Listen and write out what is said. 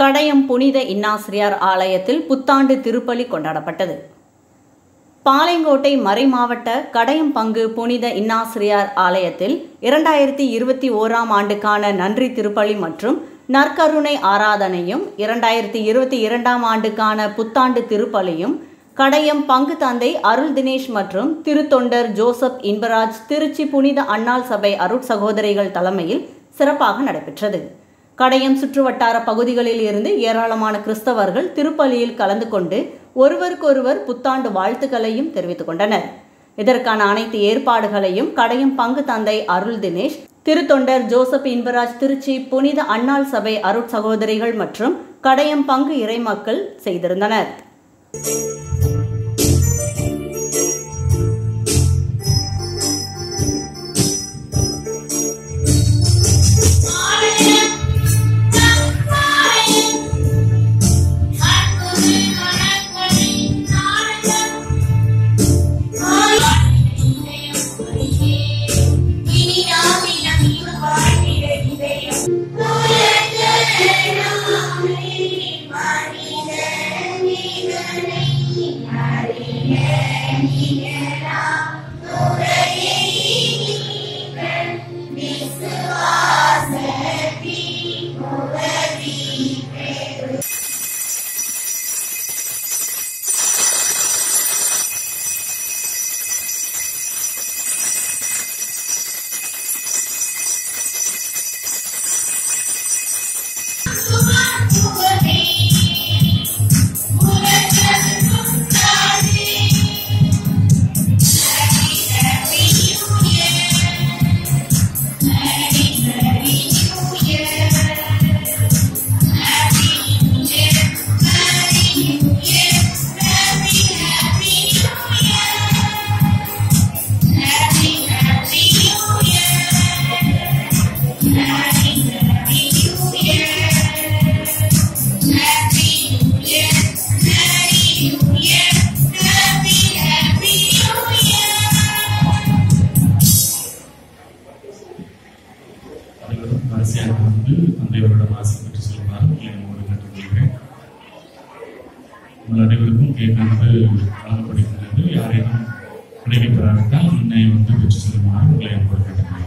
கடையம் புனித இன்னாசிரியார் ஆலயத்தில் புத்தாண்டு திருப்பலி கொண்டாடப்பட்டது. பாளையங்கோட்டை மறைமாவட்ட கடையம் பங்கு புனித இன்னாசிரியார் ஆலயத்தில் 2021ஆம் ஆண்டுக்கான நன்றி திருப்பலி மற்றும் நற்கருணை ஆராதனையும் 2022ஆம் ஆண்டுக்கான புத்தாண்டு திருப்பலியும் கடையம் பங்கு தந்தை அருள் தினேஷ் மற்றும் திருத்தொண்டர் ஜோசப் இன்பராஜ் திருச்சி புனித அன்னாள் சபை அருட்சகோதரிகள் தலைமையில் சிறப்பாக நடைபெற்றது. கடையம் சுற்றுவட்டார பகுதிகளில் இருந்து ஏராளமான கிறிஸ்தவர்கள் திருப்பலியில் கலந்து கொண்டு ஒருவருக்கொருவர் புத்தாண்டு வாழ்த்துக்களையும் தெரிவித்துக் கொண்டனர். இதற்கான அனைத்து ஏற்பாடுகளையும் கடையம் பங்கு தந்தை அருள் தினேஷ், திருத்தொண்டர் ஜோசப் இன்பராஜ் திருச்சி புனித அன்னாள் சபை அருட்சகோதரிகள் மற்றும் கடையம் பங்கு இறைமக்கள் செய்திருந்தனர். தந்தைவரிடம் ஆசை பெற்று சொல்லுமாறு கேட்டுக்கொள்கிறேன். உங்கள் அனைவருக்கும் கேட்கிறது வழங்கப்படுகின்றது. யாரேனும் உதவி பெறாவிட்டால் இன்னை பெற்று சொல்லுமாறு உங்களை அன்போடு கேட்டுக்கொள்கிறேன்.